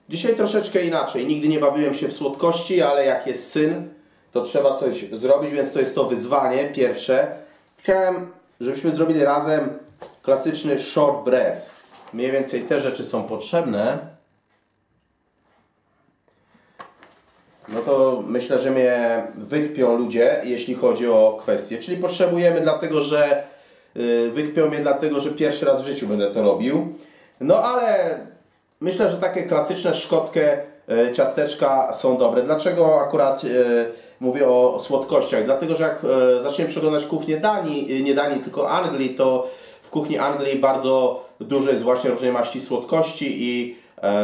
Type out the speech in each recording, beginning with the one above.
Dzisiaj troszeczkę inaczej. Nigdy nie bawiłem się w słodkości, ale jak jest syn, to trzeba coś zrobić, więc to jest to wyzwanie pierwsze. Chciałem, żebyśmy zrobili razem klasyczny shortbread. Mniej więcej te rzeczy są potrzebne. No to myślę, że mnie wykpią ludzie, jeśli chodzi o kwestię. Czyli potrzebujemy dlatego, że wykpią mnie dlatego, że pierwszy raz w życiu będę to robił. No ale myślę, że takie klasyczne szkockie ciasteczka są dobre. Dlaczego akurat mówię o słodkościach? Dlatego, że jak zaczniemy przeglądać kuchnię Danii, nie Danii, tylko Anglii, to w kuchni Anglii bardzo dużo jest właśnie różnej maści słodkości i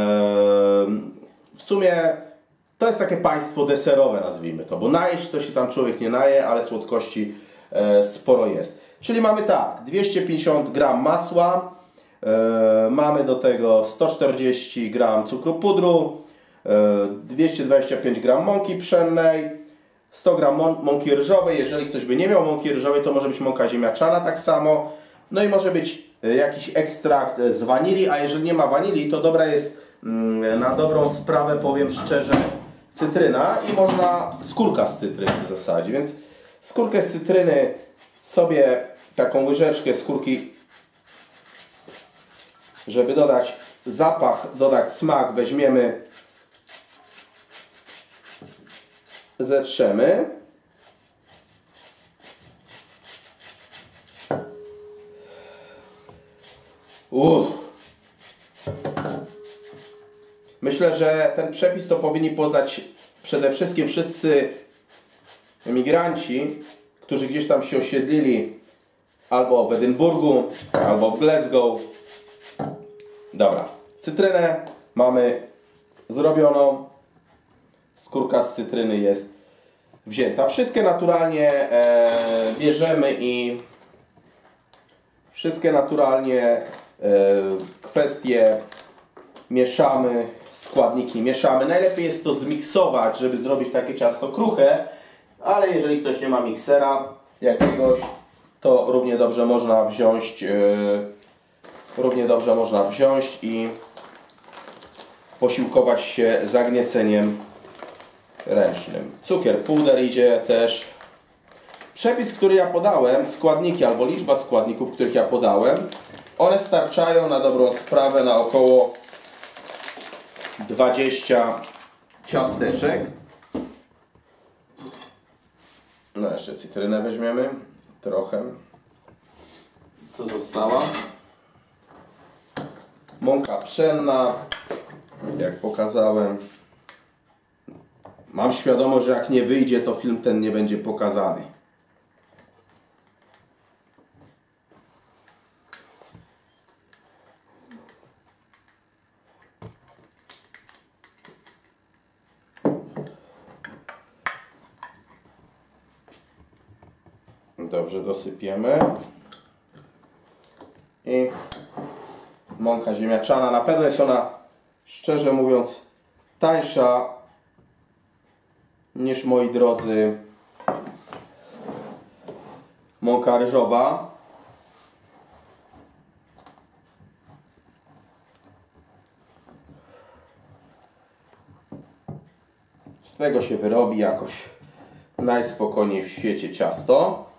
w sumie to jest takie państwo deserowe, nazwijmy to, bo najeść to się tam człowiek nie naje, ale słodkości sporo jest. Czyli mamy tak, 250 g masła, mamy do tego 140 g cukru pudru, 225 g mąki pszennej, 100 g mąki ryżowej. Jeżeli ktoś by nie miał mąki ryżowej, to może być mąka ziemniaczana tak samo. No i może być jakiś ekstrakt z wanilii, a jeżeli nie ma wanilii, to dobra jest na dobrą sprawę, powiem szczerze, cytryna i można skórka z cytryny w zasadzie. Więc skórkę z cytryny sobie, taką łyżeczkę skórki, żeby dodać zapach, dodać smak, weźmiemy, zetrzemy. Myślę, że ten przepis to powinni poznać przede wszystkim wszyscy emigranci, którzy gdzieś tam się osiedlili albo w Edynburgu, albo w Glasgow. Dobra, cytrynę mamy zrobioną, skórka z cytryny jest wzięta. Wszystkie naturalnie bierzemy i wszystkie naturalnie kwestie mieszamy, składniki mieszamy. Najlepiej jest to zmiksować, żeby zrobić takie ciasto kruche, ale jeżeli ktoś nie ma miksera jakiegoś, to równie dobrze można wziąć i posiłkować się zagnieceniem ręcznym. Cukier, puder idzie też. Przepis, który ja podałem, składniki albo liczba składników, których ja podałem, one starczają na dobrą sprawę na około 20 ciasteczek. No jeszcze cytrynę weźmiemy, trochę, co została. Mąka pszenna, jak pokazałem. Mam świadomość, że jak nie wyjdzie, to film ten nie będzie pokazany. Dobrze, dosypiemy. I mąka ziemniaczana. Na pewno jest ona, szczerze mówiąc, tańsza niż, moi drodzy, mąka ryżowa. Z tego się wyrobi jakoś najspokojniej w świecie ciasto.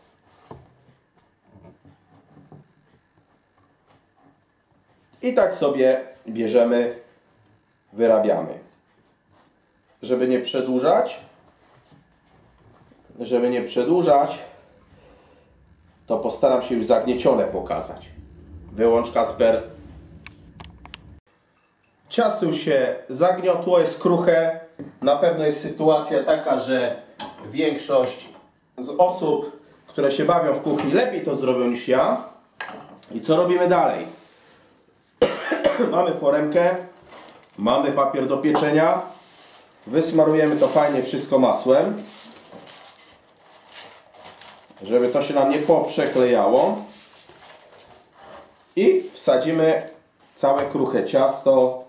I tak sobie bierzemy, wyrabiamy. Żeby nie przedłużać, to postaram się już zagniecione pokazać. Wyłącz, Kacper. Ciasto już się zagniotło, jest kruche. Na pewno jest sytuacja taka, że większość z osób, które się bawią w kuchni, lepiej to zrobią niż ja. I co robimy dalej? Mamy foremkę, mamy papier do pieczenia. Wysmarujemy to fajnie wszystko masłem, żeby to się nam nie poprzeklejało. I wsadzimy całe kruche ciasto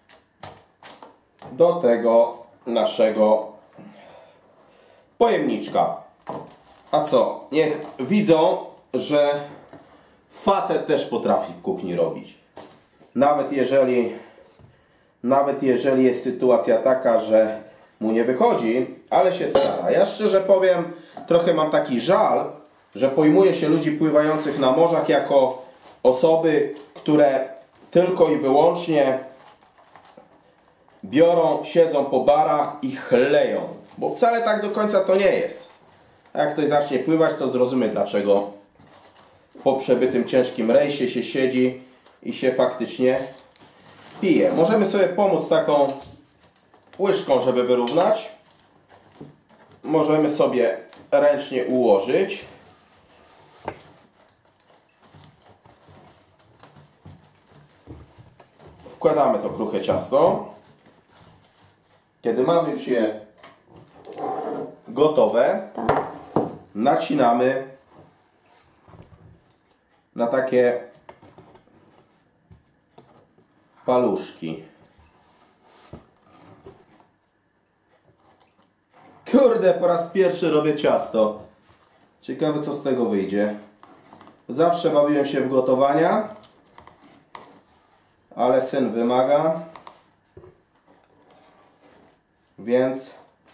do tego naszego pojemniczka. A co? Niech widzą, że facet też potrafi w kuchni robić. Nawet jeżeli nawet jeżeli jest sytuacja taka, że mu nie wychodzi, ale się stara. Ja szczerze powiem, trochę mam taki żal, że pojmuje się ludzi pływających na morzach jako osoby, które tylko i wyłącznie biorą, siedzą po barach i chleją. Bo wcale tak do końca to nie jest. A jak ktoś zacznie pływać, to zrozumie, dlaczego po przebytym ciężkim rejsie się siedzi i się faktycznie pije. Możemy sobie pomóc taką łyżką, żeby wyrównać. Możemy sobie ręcznie ułożyć. Wkładamy to kruche ciasto. Kiedy mamy już je gotowe, Tak. nacinamy na takie paluszki. Kurde, po raz pierwszy robię ciasto. Ciekawe, co z tego wyjdzie. Zawsze bawiłem się w gotowania, ale syn wymaga, więc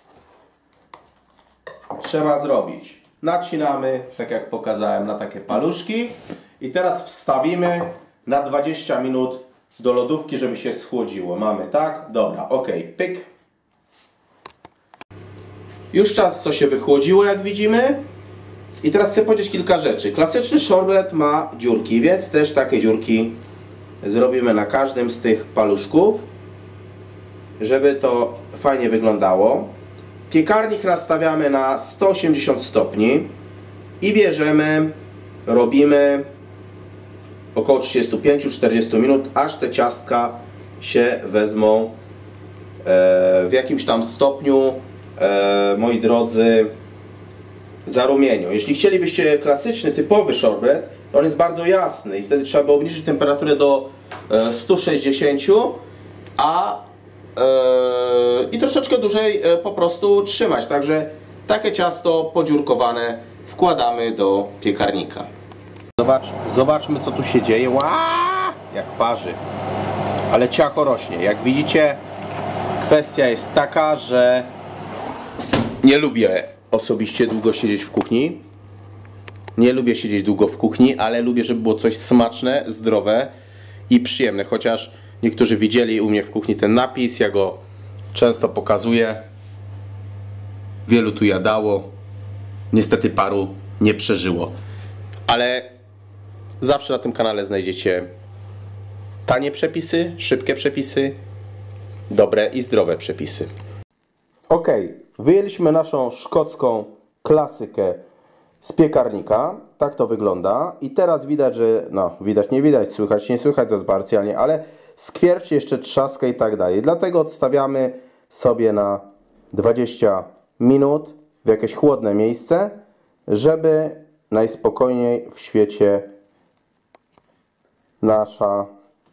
trzeba zrobić. Nacinamy, tak jak pokazałem, na takie paluszki i teraz wstawimy na 20 minut do lodówki, żeby się schłodziło. Mamy tak? Dobra, ok, pyk. Już czas, co się wychłodziło, jak widzimy. I teraz chcę powiedzieć kilka rzeczy. Klasyczny shortbread ma dziurki, więc też takie dziurki zrobimy na każdym z tych paluszków, żeby to fajnie wyglądało. Piekarnik nastawiamy na 180 stopni i bierzemy, robimy około 35-40 minut, aż te ciastka się wezmą w jakimś tam stopniu, moi drodzy, zarumieniu. Jeśli chcielibyście klasyczny, typowy shortbread, to on jest bardzo jasny i wtedy trzeba by obniżyć temperaturę do 160, i troszeczkę dłużej po prostu trzymać. Także takie ciasto podziurkowane wkładamy do piekarnika. Zobaczmy, co tu się dzieje. Jak parzy. Ale ciacho rośnie. Jak widzicie, kwestia jest taka, że nie lubię osobiście długo siedzieć w kuchni. Nie lubię siedzieć długo w kuchni, ale lubię, żeby było coś smaczne, zdrowe i przyjemne. Chociaż niektórzy widzieli u mnie w kuchni ten napis, ja go często pokazuję. Wielu tu jadało. Niestety paru nie przeżyło. Ale zawsze na tym kanale znajdziecie tanie przepisy, szybkie przepisy, dobre i zdrowe przepisy. Ok, wyjęliśmy naszą szkocką klasykę z piekarnika. Tak to wygląda. I teraz widać, że widać, nie widać, słychać, nie słychać za specjalnie, ale skwierczy, jeszcze trzaska i tak dalej. Dlatego odstawiamy sobie na 20 minut w jakieś chłodne miejsce, żeby najspokojniej w świecie nasza,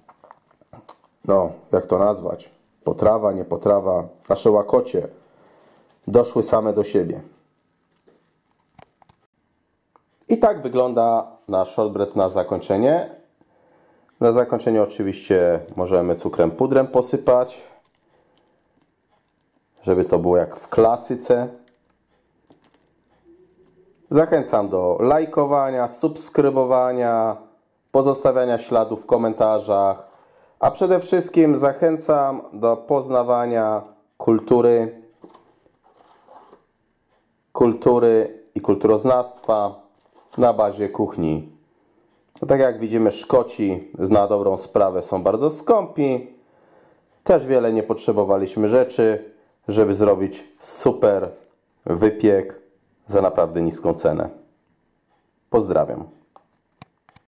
jak to nazwać, potrawa, nie potrawa, nasze łakocie doszły same do siebie. I tak wygląda nasz shortbread na zakończenie. Na zakończenie oczywiście możemy cukrem pudrem posypać, żeby to było jak w klasyce. Zachęcam do lajkowania, subskrybowania, pozostawiania śladów w komentarzach, a przede wszystkim zachęcam do poznawania kultury i kulturoznawstwa na bazie kuchni. Tak jak widzimy, Szkoci na dobrą sprawę są bardzo skąpi. Też wiele nie potrzebowaliśmy rzeczy, żeby zrobić super wypiek za naprawdę niską cenę. Pozdrawiam.